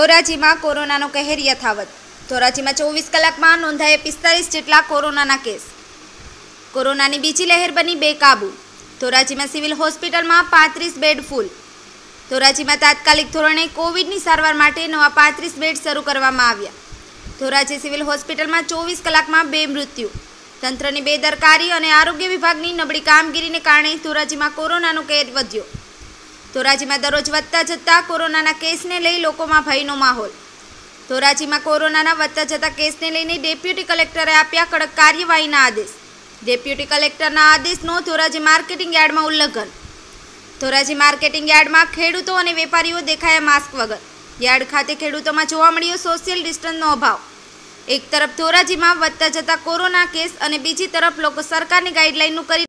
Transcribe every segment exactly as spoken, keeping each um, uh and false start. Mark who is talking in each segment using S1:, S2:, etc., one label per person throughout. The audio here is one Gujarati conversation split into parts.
S1: ધોરાજીમાં કોરોનાનો કહેર યથાવત। ધોરાજીમાં ચોવીસ કલાકમાં નોંધાયા પિસ્તાલીસ જેટલા કોરોનાના કેસ। કોરોનાની બીજી લહેર બની બેકાબુ। ધોરાજીમાં સિવિલ હોસ્પિટલમાં પાંત્રીસ બેડ ફૂલ। ધોરાજીમાં તાત્કાલિક ધોરણે કોવિડની સારવાર માટે નવા પાંત્રીસ બેડ શરૂ કરવામાં આવ્યા। ધોરાજી સિવિલ હોસ્પિટલમાં ચોવીસ કલાકમાં બે મૃત્યુ। તંત્રની બેદરકારી અને આરોગ્ય વિભાગની નબળી કામગીરીને કારણે ધોરાજીમાં કોરોનાનો કહેર વધ્યો। ધોરાજીમાં દરરોજ વધતા જતા કોરોનાના કેસને લઈ લોકોમાં ભયનો માહોલ। ધોરાજીમાં કોરોનાના વધતા જતા કેસને લઈને ડેપ્યુટી કલેક્ટરે આપ્યા કડક કાર્યવાહીના આદેશ। ડેપ્યુટી કલેક્ટરના આદેશનો ધોરાજી માર્કેટિંગ યાર્ડમાં ઉલ્લંઘન। ધોરાજી માર્કેટિંગ યાર્ડમાં ખેડૂતો અને વેપારીઓ દેખાયા માસ્ક વગર। યાર્ડ ખાતે ખેડૂતોમાં જોવા મળ્યો સોશિયલ ડિસ્ટન્સનો અભાવ। એક તરફ ધોરાજીમાં વધતા જતા કોરોના કેસ અને બીજી તરફ લોકો સરકારની ગાઈડલાઈનનું કરી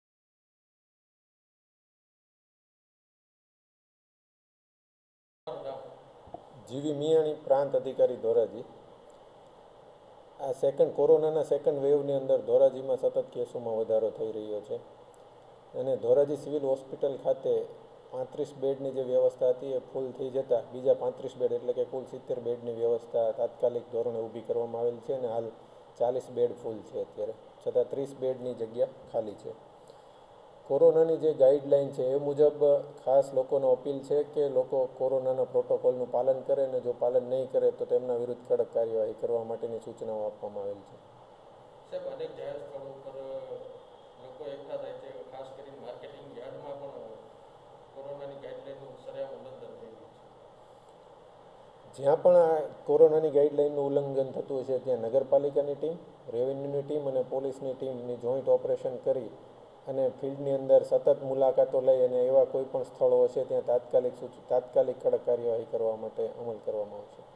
S2: જીવી મિયાણી પ્રાંત અધિકારી ધોરાજી। આ સેકન્ડ કોરોનાના સેકન્ડ વેવની અંદર ધોરાજીમાં સતત કેસોમાં વધારો થઈ રહ્યો છે અને ધોરાજી સિવિલ હોસ્પિટલ ખાતે પાંત્રીસ બેડની જે વ્યવસ્થા હતી એ ફૂલ થઈ જતાં બીજા પાંત્રીસ બેડ એટલે કે કુલ સિત્તેર બેડની વ્યવસ્થા તાત્કાલિક ધોરણે ઊભી કરવામાં આવેલ છે અને હાલ ચાલીસ બેડ ફૂલ છે અત્યારે, છતાં ત્રીસ બેડની જગ્યા ખાલી છે। કોરોનાની જે ગાઈડલાઈન છે એ મુજબ ખાસ લોકોને અપીલ છે કે લોકો કોરોનાના પ્રોટોકોલનું પાલન કરે અને જો પાલન નહીં કરે તો તેમના વિરુદ્ધ કડક કાર્યવાહી કરવા માટેની સૂચનાઓ આપવામાં આવેલ છે।
S3: સાહેબ, અનેક જાહેર સ્થળો પર લોકો એકઠા થાય છે, ખાસ કરીને માર્કેટિંગ યાર્ડમાં પણ કોરોનાની ગાઈડલાઈનનું સરેઆમ ઉલ્લંઘન થઈ રહ્યું છે।
S2: જ્યાં પણ આ કોરોનાની ગાઈડલાઈનનું ઉલ્લંઘન થતું હશે ત્યાં નગરપાલિકાની ટીમ, રેવન્યુની ટીમ અને પોલીસની ટીમની જોઈન્ટ ઓપરેશન કરી અને ફિલ્ડની અંદર સતત મુલાકાતો લઈ અને એવા કોઈ પણ સ્થળો હશે ત્યાં તાત્કાલિક તાત્કાલિક કડક કાર્યવાહી કરવા માટે અમલ કરવામાં આવશે।